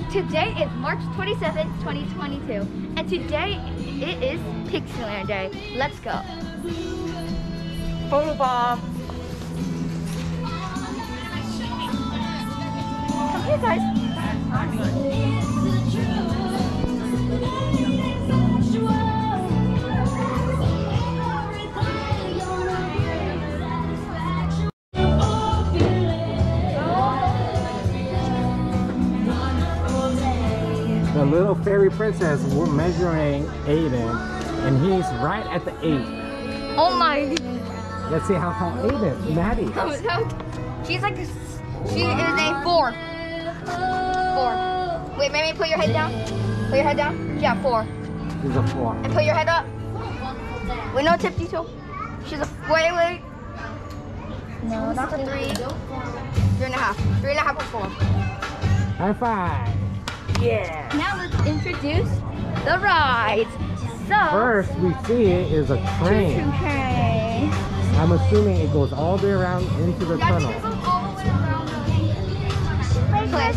Today is March 27th, 2022, and today it is Pixieland Day. Let's go. Photo bomb. Come here, guys. The little fairy princess, we're measuring Aiden, and he's right at the 8. Oh my. Let's see how tall Aiden, Maddie. She's like, she is a 4. 4. Wait, maybe put your head down. Put your head down. Yeah, 4. She's a 4. And put your head up. Wait, no, tipsy toe. She's a, wait. No, that's a 3. 3.5. 3.5 or 4. High five. Yeah. Now let's introduce the rides. So First we see it is a train. Choo-choo train. I'm assuming it goes all the way around into the tunnel. It goes all the way around the place.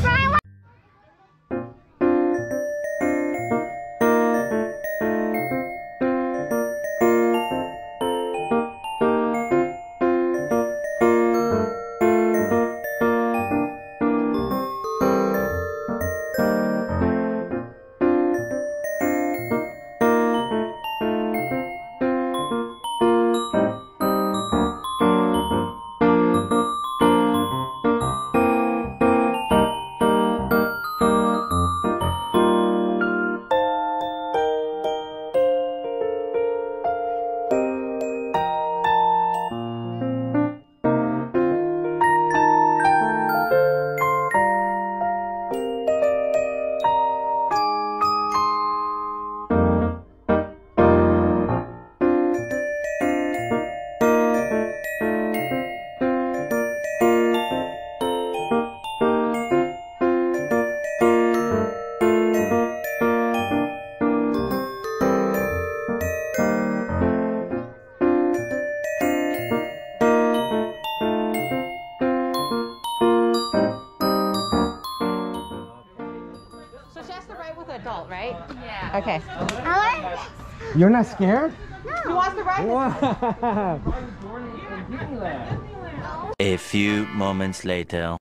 Adult, right? Yeah. Okay. You're not scared? No. Who wants to ride? Wow. A few moments later.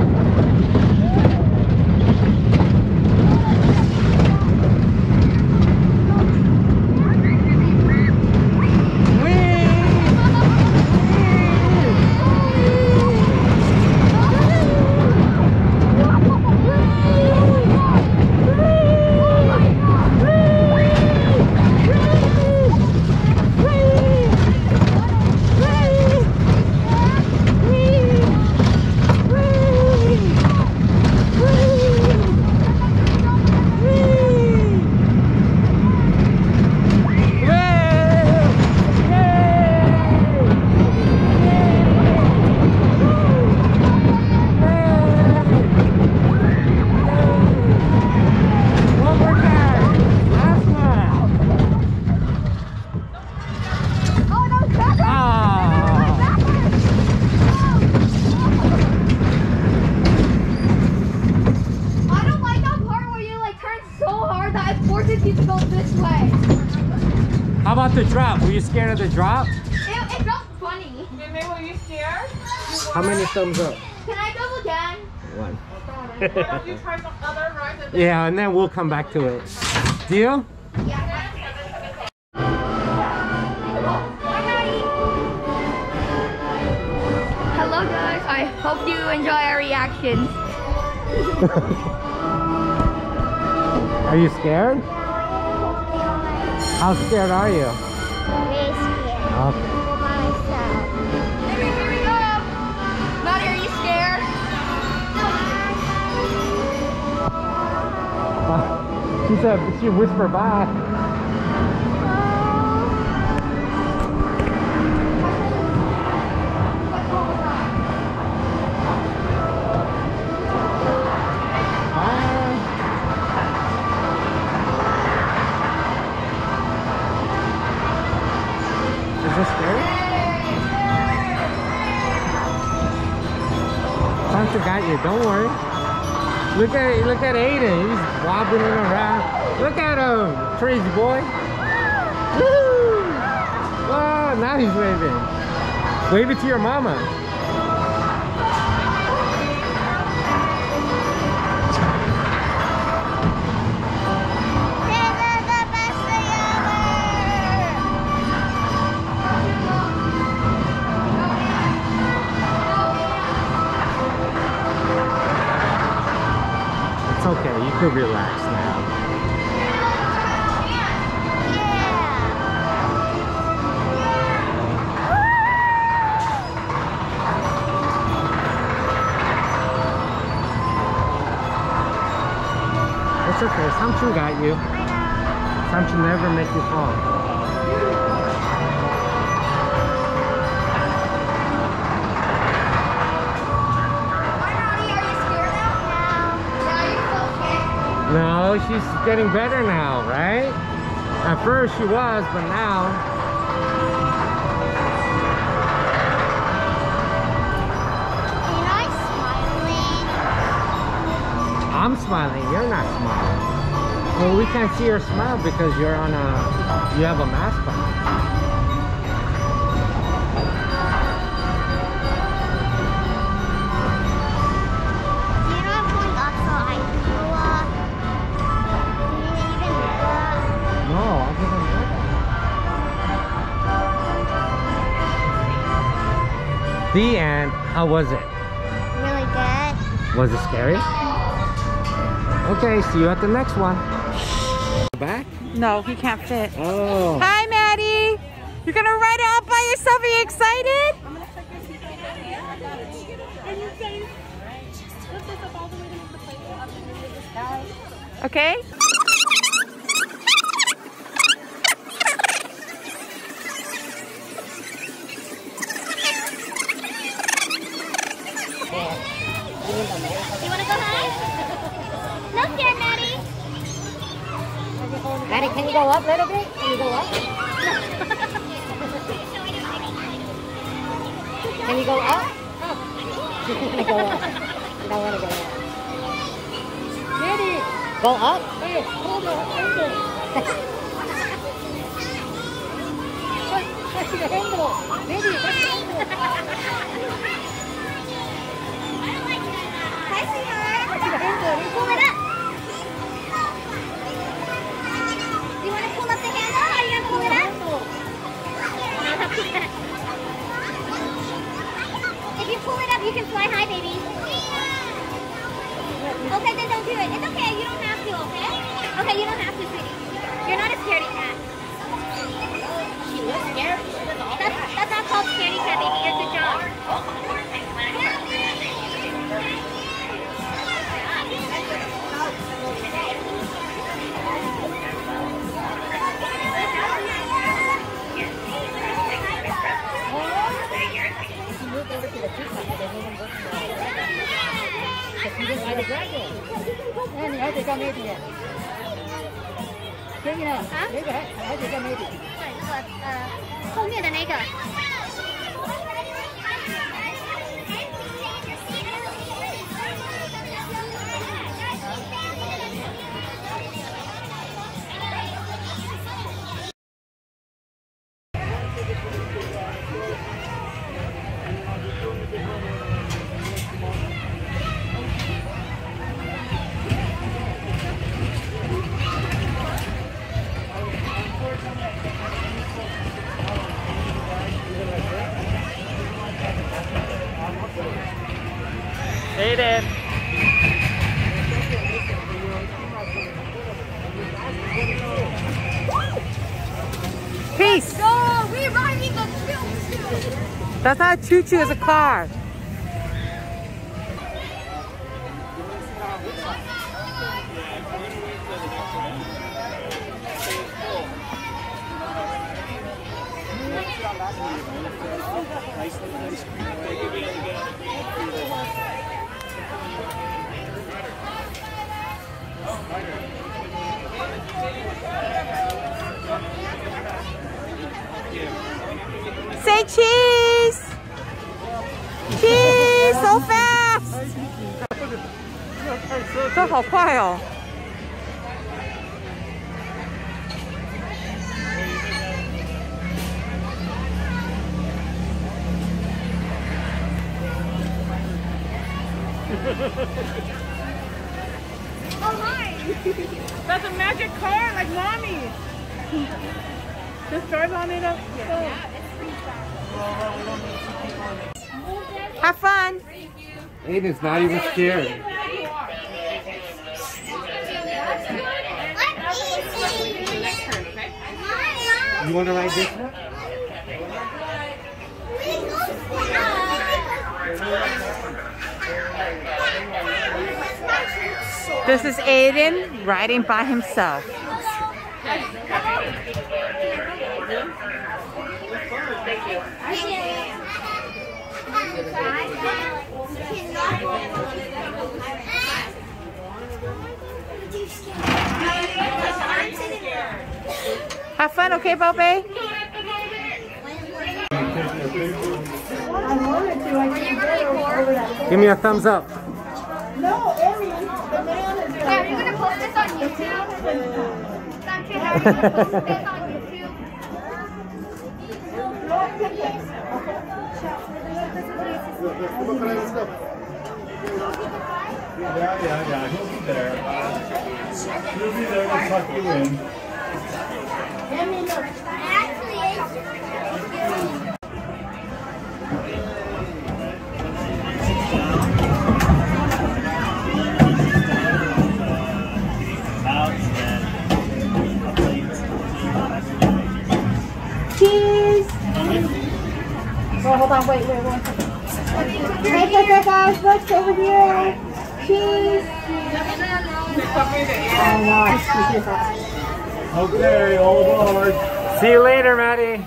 How about the drop? Were you scared of the drop? It felt funny. Mimi, were you scared? How many thumbs up? Can I go again? 1. Why don't you try some other rides? Yeah, and then we'll come back to it. Deal? Yeah. Hello guys, I hope you enjoy our reactions. Are you scared? How scared are you? Very scared. Okay. By myself. Here we go. Maddie, are you scared? She said, she whispered bye. Is this scary? Santa got you, don't worry. Look at Aiden. He's wobbling around. Look at him, crazy boy. Woo! Oh, now he's waving. Wave it to your mama. It's okay, you could relax now. It's okay, Samson got you. Samson never make you fall. No, she's getting better now, right? At first she was, but now. You're not smiling. I'm smiling, you're not smiling. Well, we can't see your smile because you're on you have a mask on. The end. How was it? Really good. Was it scary? Okay, see you at the next one. Back? No, he can't fit. Oh. Hi, Maddie. You're gonna ride it out by yourself. Are you excited? Okay. You want to go high? No, scared, Maddie. Maddie, can you go up a little bit? Can you go up? Can you go up? You want to go up. You don't want to go up. Maddie! Go up? Hey, hold on, hold on. That's the handle. Maddie, that's the handle. Hi, sweetheart. Pull it up. You want to pull up the handle? Are you going to pull it up? If you pull it up, you can fly high, baby. Okay, then don't do it. It's okay. You don't have to, okay? Okay, you don't have to, sweetie. You're not a scaredy cat. She looks scared. That's not called scaredy cat, baby. You're good job. Aiden. Peace. No, we're riding a choo-choo. That's not a choo-choo, it's a car. Say cheese! Cheese, so fast! 这好快哦。 Oh, hi. That's a magic car, like mommy. Just drive on it up. Have fun. Aiden's not even scared. You want to ride this one? This is Aiden riding by himself. Have fun, okay, Bobe? Give me a thumbs up. Yeah, are you gonna post this on YouTube? Santi, are you gonna post this on YouTube? Yeah. He'll be there. He'll be there to tuck you in. Cheese! Oh, hold on, wait, one second. Make it, guys, look over here. Cheese! Oh, no, Okay, all aboard. See you later, Maddie.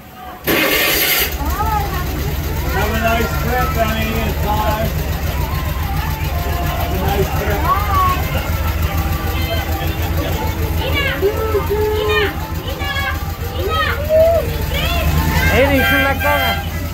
Have a nice trip, Benny and Todd. Have a nice trip. Aiden, come back down.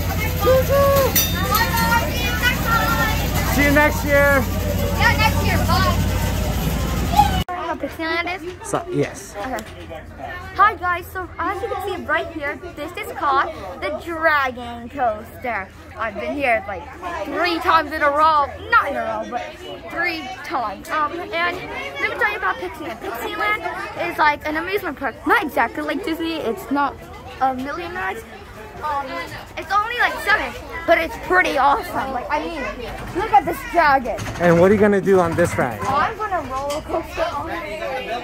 See you next year. Yeah, next year. Bye. How Pixieland is? So, yes. Okay. Hi guys, so as you can see right here, this is called the Dragon Coaster. I've been here like 3 times in a row. Not in a row, but 3 times. And let me tell you about Pixieland. Pixieland is like an amusement park. Not exactly like Disney. It's not a million rides. It's only like 7, but it's pretty awesome. Like, I mean, look at this dragon. And what are you going to do on this ride? I'm gonna roller coaster on it.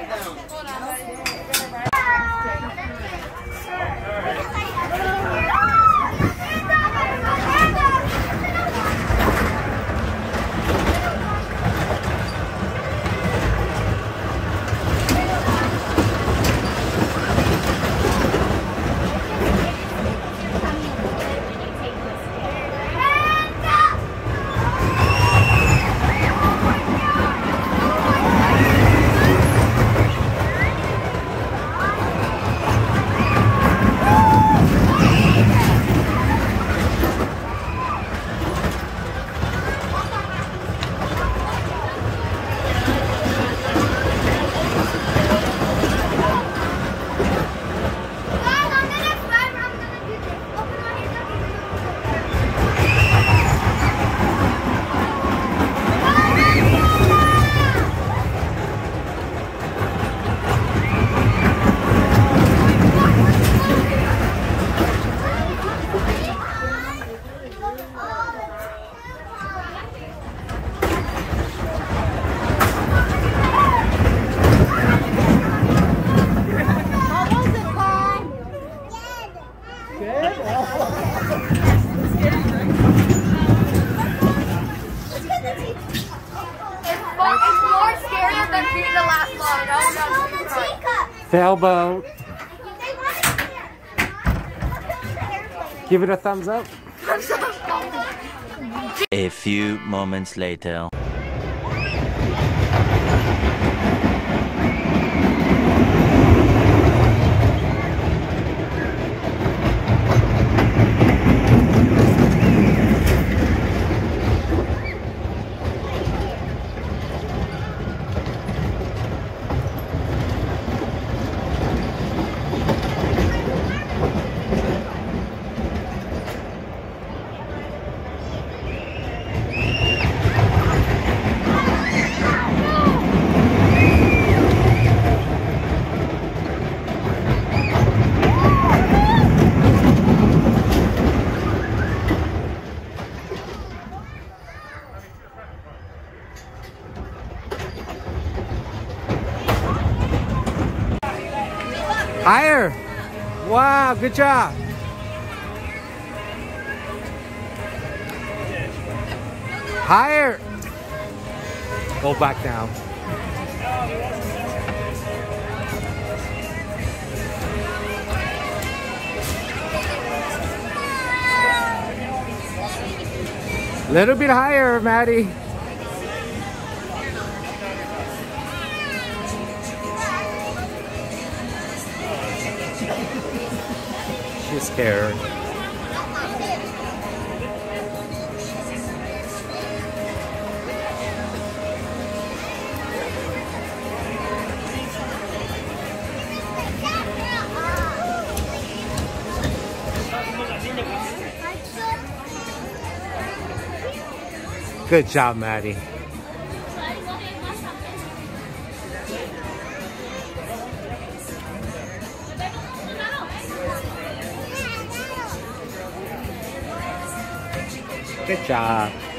It's more scarier than being the last one. Sailboat. Give it a thumbs up. A few moments later. Higher. Wow, good job. Higher. Go back down. Little bit higher, Maddie. She's scared. Good job, Maddie. Good job.